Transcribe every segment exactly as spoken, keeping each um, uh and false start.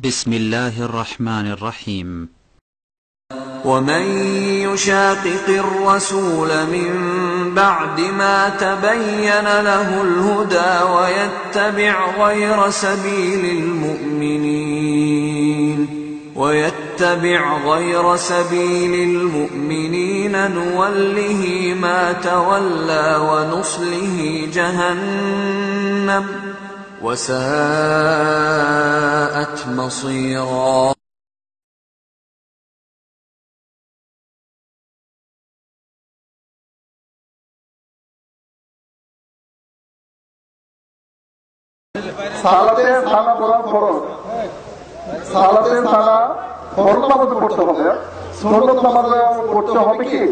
بسم الله الرحمن الرحيم ومن يشاقق الرسول من بعد ما تبين له الهدى ويتبع غير سبيل المؤمنين ويتبع غير سبيل المؤمنين نوله ما تولى ونصله جهنم وساءت مصيرا সালাতে সানা পড়া ফরজ। সালাতে সানা ফরজ নামাজে পড়তে হবে, সুন্নাত নামাজে পড়তে হবে কি?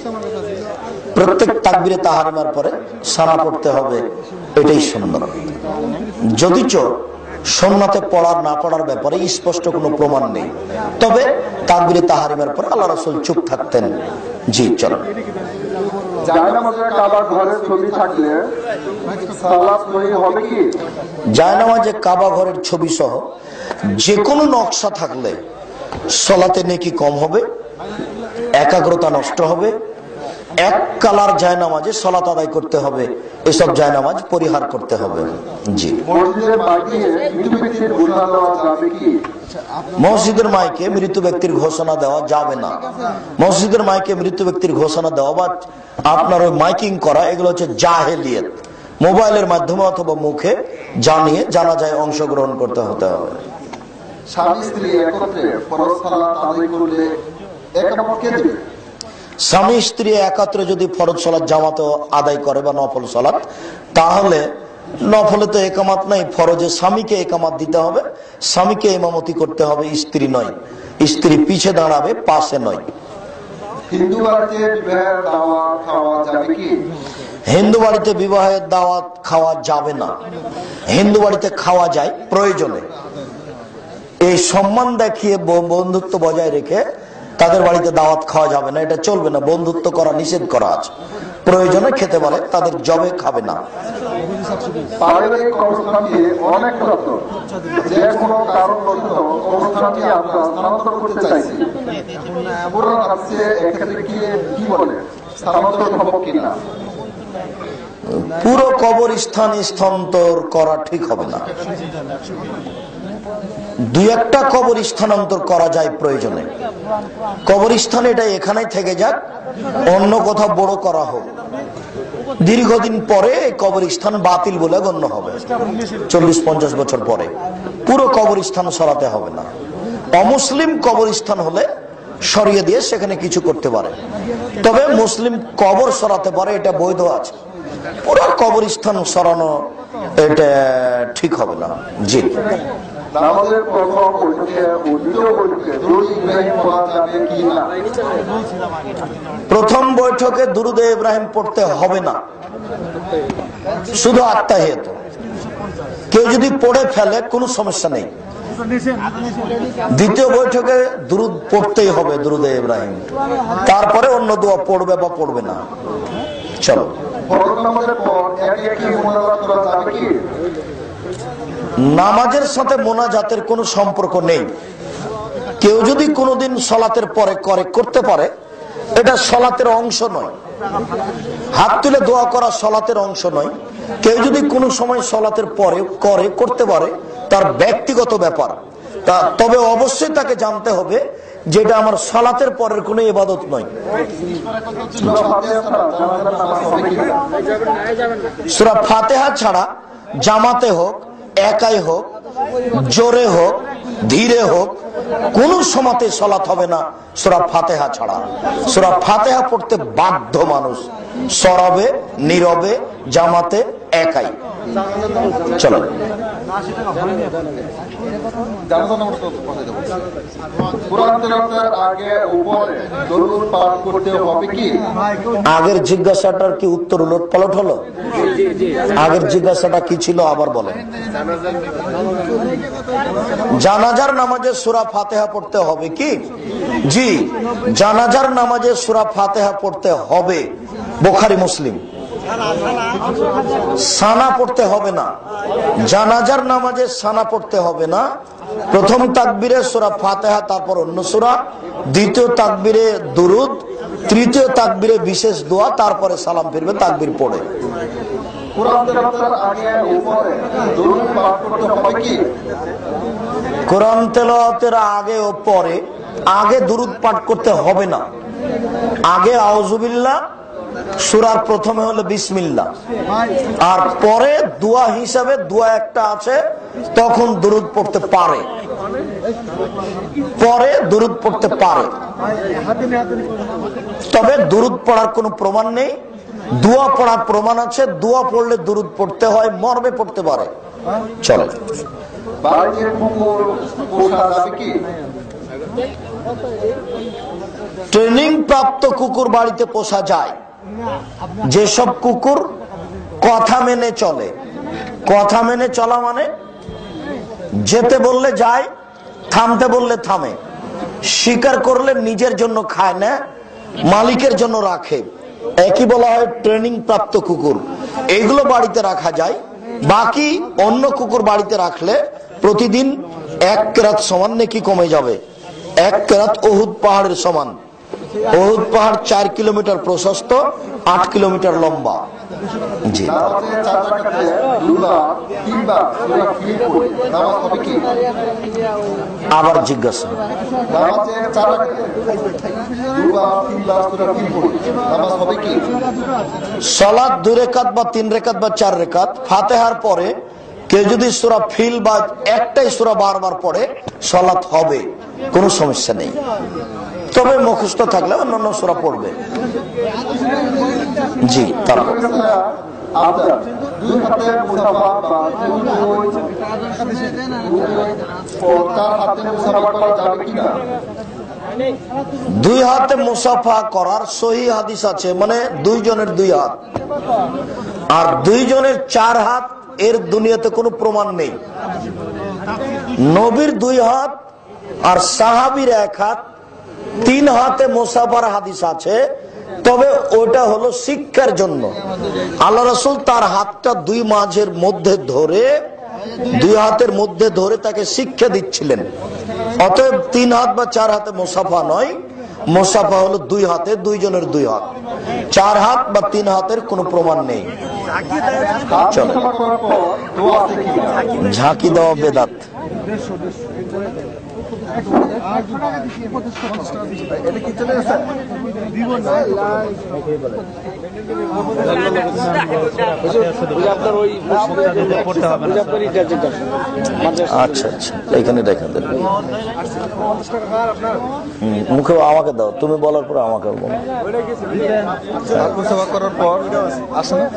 প্রত্যেক তাকবীরে তাহরিমার পরে সানা পড়তে হবে, এটাই সুন্নাত। যদিচ সুন্নাতে পড়ার না পড়ার ব্যাপারে স্পষ্ট কোনো প্রমাণ নেই, তবে তাকবীরে তাহরিমার পরে আল্লাহ রাসূল চুপ থাকতেন। জি চলেন। জায়নামাজে কাবা ঘরে ছবি থাকলে সালাত সহি হবে কি? জায়নামাজে কাবা ঘরের ছবি সহ যে কোনো নকশা থাকলে সালাতে নেকি কম হবে, একাগ্রতা নষ্ট হবে। এক কালার জায়নামাজে সালাত আদায় করতে হবে, এসব জায়নামাজ পরিহার করতে হবে। জি। মসজিদের মাইকে মৃত ব্যক্তির ঘোষণা দেওয়া যাবে কি? মসজিদের মাইকে মৃত ব্যক্তির ঘোষণা দেওয়া যাবে না। মসজিদের মাইকে মৃত ব্যক্তির ঘোষণা দেওয়া বা আপনার ওই মাইকিং করা, এগুলো হচ্ছে জাহেলিয়ত। মোবাইলের মাধ্যমে অথবা মুখে জানিয়ে জানাজায় অংশগ্রহণ করতে হতে হবে। স্বামী স্ত্রী একত্রে ফরজ সালাত আদায় করলে একামত কে দিবে? স্বামী স্ত্রী একত্রে যদি ফরজ সালাত জামাতে আদায় করে বা নফল সালাত, তাহলে নফলে তো একামাত নাই, ফরজে স্বামীকে একামাত দিতে হবে, স্বামীকে ইমামতি করতে হবে, স্ত্রী নয়। স্ত্রী পিছে দাঁড়াবে, পাশে নয়। হিন্দু বাড়িতে বিবাহের দাওয়াত খাওয়া যাবে কি? হিন্দু বাড়িতে বিবাহের দাওয়াত খাওয়া যাবে না। হিন্দু বাড়িতে খাওয়া যায় প্রয়োজনে, এই সম্মান দেখিয়ে বন্ধুত্ব বজায় রেখে তাদের বাড়িতে দাওয়াত খাওয়া যাবে না, এটা চলবে না। বন্ধুত্ব করা নিষেধ করা আছে, প্রয়োজনে খেতে পারে, তাদের জবে খাবে না। পারিবারিক অনুষ্ঠানকে অনেক রত যে কোনো কারণবশত অনুষ্ঠানটি আমরা স্থানান্তর করতে চাইছি, পুরো রাজ্যে এক্ষেত্রে কি কি বলে, স্থানান্তর সম্ভব কিনা? পুরো কবরস্থান স্থানান্তর করা ঠিক হবে না। দুই একটা কবর স্থানান্তর করা যায় প্রয়োজনে। কবরস্থান এটা এখানেই থেকে যাক, অন্য কোথাও বড় করা হোক, দীর্ঘদিন পরে কবরস্থান বাতিল বলে গণ্য হবে। চল্লিশ পঞ্চাশ বছর পরে পুরো কবরস্থান সরাতে হবে না। অমুসলিম কবরস্থান হলে সরিয়ে দিয়ে সেখানে কিছু করতে পারে, তবে মুসলিম কবর সরাতে পারে, এটা বৈধ আছে। পুরো কবরস্থান সরানো এটা ঠিক হবে না। জি। নামাজের প্রথম বৈঠকে ও দ্বিতীয় বৈঠকে দুরূদ ইব্রাহিম পড়া যাবে কি না? প্রথম বৈঠকে দুরূদ ইব্রাহিম পড়তে হবে না, শুধু আত্তাহিয়াত। কেউ যদি পড়ে ফেলে কোনো সমস্যা নেই। দ্বিতীয় বৈঠকে দুরূদ পড়তেই হবে, দুরূদ ইব্রাহিম, তারপরে অন্য দোয়া পড়বে বা পড়বে না। চলো। ফরজ নামাজের পর এক একটি মুনাজাত করা যাবে কি? নামাজের সাথে মোনাজাতের কোনো সম্পর্ক নেই। কেউ যদি কোনোদিন সলাতের পরে করে করতে পারে, এটা সলাতের অংশ নয়। হাত তুলে দোয়া করা সলাতের অংশ নয়। কেউ যদি কোনো সময় সলাতের পরে করে করতে পারে, তার ব্যক্তিগত ব্যাপার। তা তবে অবশ্যই তাকে জানতে হবে যেটা আমার সলাতের পরের কোনো ইবাদত নয়। সূরা ফাতিহা ছাড়া জামাতে হোক, একাই হোক, জোরে হোক, ধীরে হোক, কোন সময়তে সালাত হবে না সূরা ফাতিহা ছাড়া। সূরা ফাতিহা পড়তে বাধ্য মানুষ, সরবে, নীরবে, জামাতে, একাই। চলো। আগের জিজ্ঞাসাটার কি উত্তর উলট পালট হলো? আগের জিজ্ঞাসাটা কি ছিল আবার বলেন। জানাজার নামাজে সূরা ফাতিহা পড়তে হবে কি? জি, জানাজার নামাজে সূরা ফাতিহা পড়তে হবে। বুখারী মুসলিম সানা পড়তে হবে না, জানাজার নামাজে সানা পড়তে হবে না। প্রথম তাকবীরে সূরা ফাতিহা, তারপর অন্য সূরা, দ্বিতীয় তাকবীরে দুরুদ, তৃতীয় তাকবীরে বিশেষ দোয়া, তারপরে সালাম ফিরবে তাকবীর পড়ে। কোরআন তেলাওয়াতের আগে উপরে দুরূদ পাঠ করতে হবে কি? কোরআন তেলাওয়াতের আগে ও পরে আগে দুরুদ পাঠ করতে হবে না। আগে আউযুবিল্লাহ, সূরার প্রথমে হলো বিসমিল্লাহ, আর পরে দোয়া হিসাবে দোয়া একটা আছে, তখন দুরুদ পড়তে পারে, পরে দুরুদ পড়তে পারে। তবে দুরুদ পড়ার কোনো প্রমাণ নেই, দোয়া পড়ার প্রমাণ আছে। দোয়া পড়লে দুরুদ পড়তে হয়, মর্মে পড়তে পারে। চলে বাড়িতে কুকুর পোষা যাবে কি? ট্রেনিং প্রাপ্ত কুকুর বাড়িতে পোষা যায়। যেসব কুকুর কথা মেনে চলে, কথা মেনে চলা মানে যেতে বললে যায়, থামতে বললে থামে, শিকার করলে নিজের জন্য খায় না, মালিকের জন্য রাখে, একই বলা হয় ট্রেনিং প্রাপ্ত কুকুর। এগুলো বাড়িতে রাখা যায়। বাকি অন্য কুকুর বাড়িতে রাখলে প্রতিদিন এক কেরাত সমান নেকি কমে যাবে। এক কেরাত উহুদ পাহাড়ের সমান। উহুদ পাহাড় চার কিলোমিটার প্রশস্ত, আট কিলোমিটার লম্বা। জি, আবার জিজ্ঞাসা। সালাত দুই রেকাত বা তিন রেকাত বা চার রেকাত, ফাতিহার পরে কেউ যদি সূরা ফিল বা একটাই সূরা বারবার পড়ে সালাত হবে, কোনো সমস্যা নেই। তবে মুখস্থ থাকলে অন্যান্য সূরা পড়বে। জি, তারপর দুই হাতে মুসাফা করার সহি হাদিস আছে, মানে দুইজনের দুই হাত, আর দুইজনের চার হাত এর দুনিয়াতে কোনো প্রমাণ নেই। নবীর দুই হাত আর সাহাবীর এক হাত, তিন হাতে মুসাফার হাদিস আছে, তবে ওটা হলো শিক্ষার জন্য। আল্লাহ রাসূল তার হাতটা দুই মাঝের মধ্যে ধরে, দুই হাতের মধ্যে ধরে তাকে শিক্ষা দিচ্ছিলেন। অতএব তিন হাত বা চার হাতে মুসাফা নয়, মুসাফা হলো দুই হাতে, দুইজনের দুই হাত। চার হাত বা তিন হাতের কোনো প্রমাণ নেই। চলো, ঝাঁকি দেওয়া বেদাত। আচ্ছা আচ্ছা, এখানে দেখেন মুখে আমাকে দাও, তুমি বলার পরে আমাকে বলো। করার পর আসে না,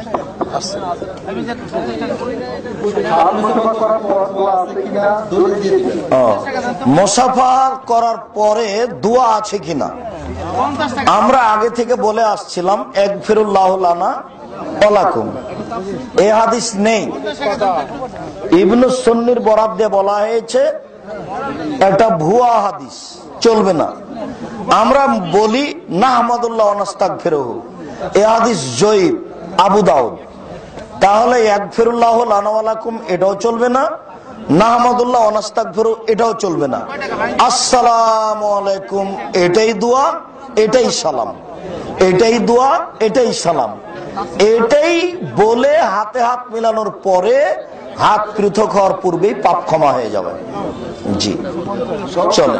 মুসাফা করার পরে দোয়া আছে কিনা আমরা আগে থেকে বলে আসছিলাম, একফিরুল্লাহু লানা ওয়া লাকুম। এই হাদিস নেই। ইবনে সুন্নির বরাত দিয়ে বলা হয়েছে এটা ভুয়া হাদিস, চলবে না। আমরা বলি নাহমাদুল্লাহ ওয়া নাস্তাগফিরুহু, এই হাদিস জয়ীফ, আবু দাউদ। তাহলে একফিরুল্লাহু লানা ওয়া লাকুম এটাও চলবে না, নাহমাদুল্লাহ ওয়া নাস্তাগফিরু এটাও চলবে না। আসসালামু আলাইকুম এটাই দোয়া, এটাই সালাম, এটাই দোয়া, এটাই সালাম। এটাই বলে হাতে হাত মিলানোর পরে হাত পৃথক হওয়ার পূর্বেই পাপ ক্ষমা হয়ে যাবে। জি, চলো।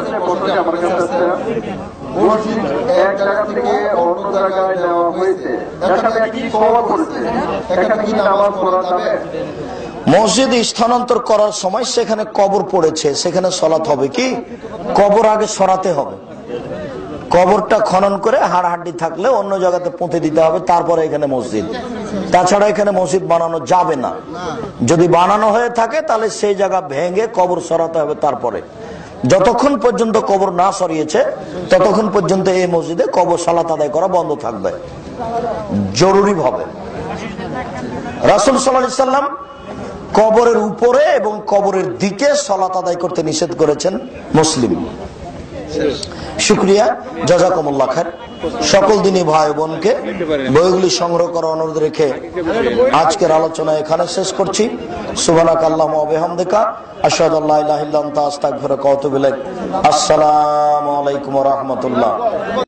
এক জায়গা থেকে অন্য জায়গায় নেওয়া হয়েছে, এখানে কি কবর পড়েছে, এখানে কি নামাজ পড়া যাবে? মসজিদ স্থানান্তর করার সময় সেখানে কবর পড়েছে, সেখানে সালাত হবে কি? কবর আগে সরাতে হবে। কবরটা খনন করে হাড়হাড্ডি থাকলে অন্য জায়গাতে পুঁতে দিতে হবে, তারপরে এখানে মসজিদ। তাছাড়া এখানে মসজিদ বানানো যাবে না। যদি বানানো হয়ে থাকে তাহলে সেই জায়গা ভেঙে কবর সরাতে হবে। তারপরে যতক্ষণ পর্যন্ত কবর না সরিয়েছে ততক্ষণ পর্যন্ত এই মসজিদে কবর সালাত আদায় করা বন্ধ থাকবে, জরুরি ভাবে। রাসূল সাল্লাল্লাহু আলাইহি সাল্লাম কবরের উপরে এবং কবরের দিকে সালাত আদায় করতে নিষেধ করেছেন। মুসলিম। শুকরিয়া, জাযাকুমুল্লাহ খায়র। সকল দিনই ভাই বোনকে বইগুলি সংগ্রহ করার অনুরোধ রেখে আজকের আলোচনা এখানে শেষ করছি। সুবহানাকাল্লাহুম্মা ওয়া বিহামদিকা আশহাদু আল্লা ইলাহা ইল্লা আনতা আস্তাগফিরুকা ওয়া আতুবু ইলাইক। আসসালামু আলাইকুম ওয়া রাহমাতুল্লাহ।